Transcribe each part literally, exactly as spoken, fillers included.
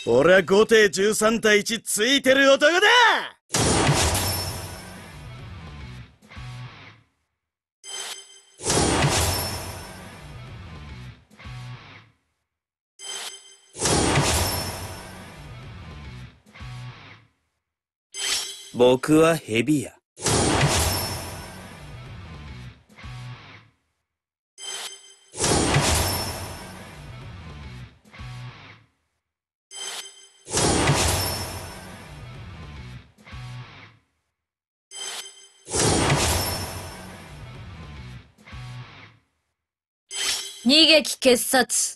俺はごていじゅうさんたいいちついてる男だ。 僕はヘビや。 二撃傑殺。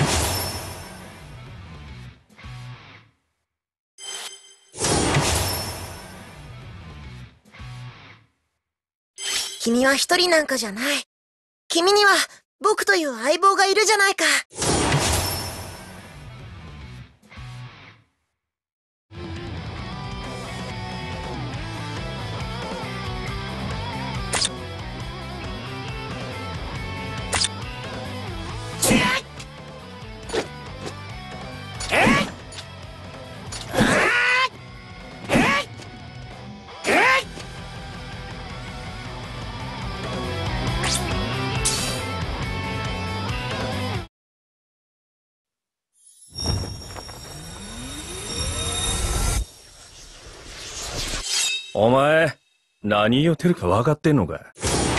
君は一人なんかじゃない。君には僕という相棒がいるじゃないか。 お前、何言ってるか分かってんのか？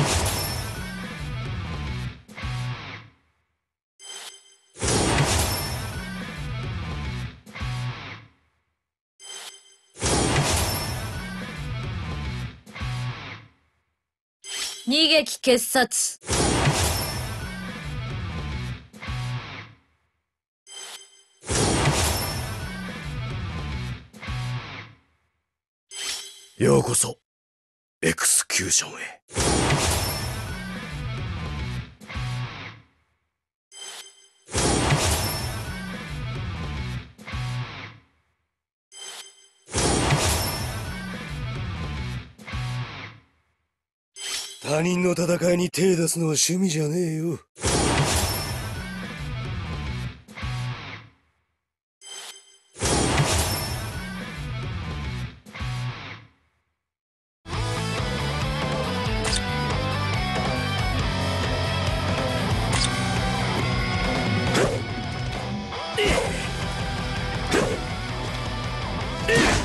二撃傑殺。 ようこそエクスキューションへ。他人の戦いに手出すのは趣味じゃねえよ。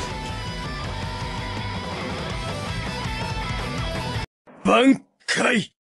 挽回。